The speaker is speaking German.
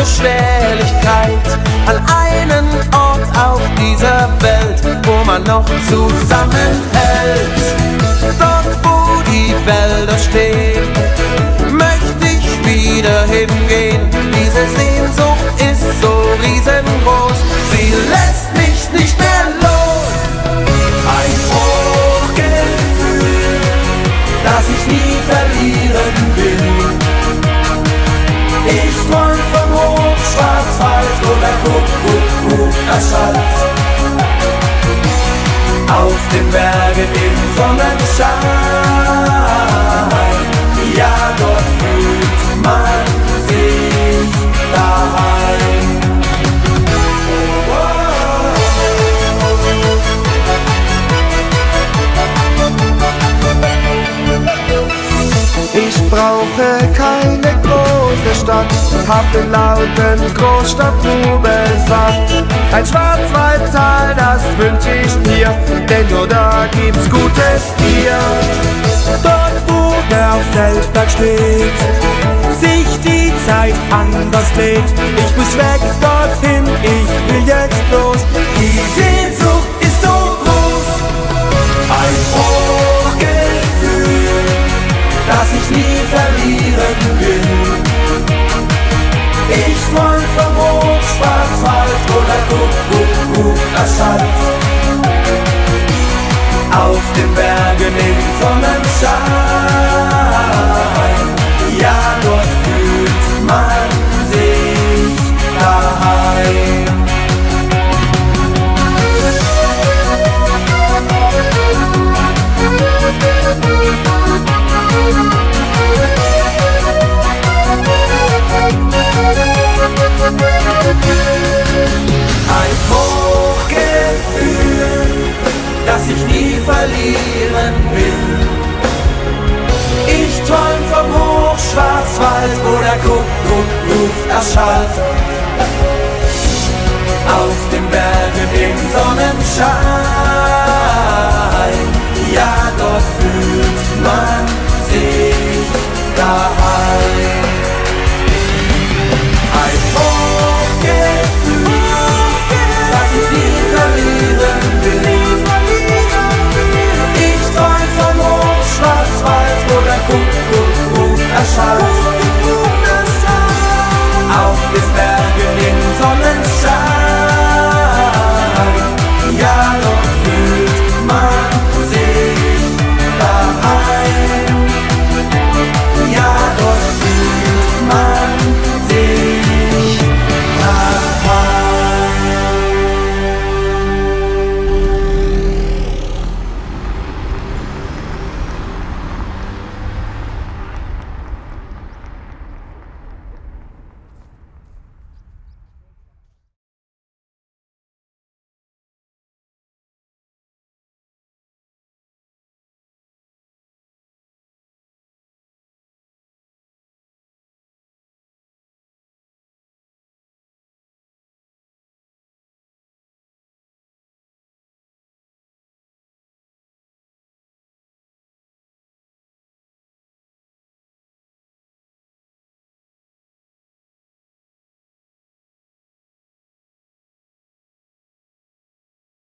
Beschwerlichkeit an einen Ort auf dieser Welt, wo man noch zusammenhält. Dort, wo die Wälder stehen, möchte ich wieder hingehen. Diese Sehnsucht ist so riesengroß, sie lässt mich nicht mehr los. Ein Hochgefühl, das ich nie verlieren will. Ich träum vom Hochschwarzwald, wo der Kuckuck erschallt. Auf den Bergen im Sonnenschein, ja, dort fühlt man sich daheim. Ich brauche keine große Stadt, hab den lauten Großstadttrubel satt. Ein Schwarzwaldtal, das wünsch ich dir, denn nur da gibt's gutes Bier. Dort, wo der Feldberg steht, sich die Zeit anders dreht. Ich muss weg dorthin, ich will jetzt los. Die Sehnsucht ist so groß. Ein Hochgefühl, das ich nie verlieren will. Ich träum vom Hochschwarzwald, wo der Kuckuck erschallt. Auf den Bergen im Sonnenschein, ja, dort fühlt man sich daheim. Ein Hochgefühl, das ich nie verlieren will. Ich träum vom Hochschwarzwald, wo der Kuckuck erschallt.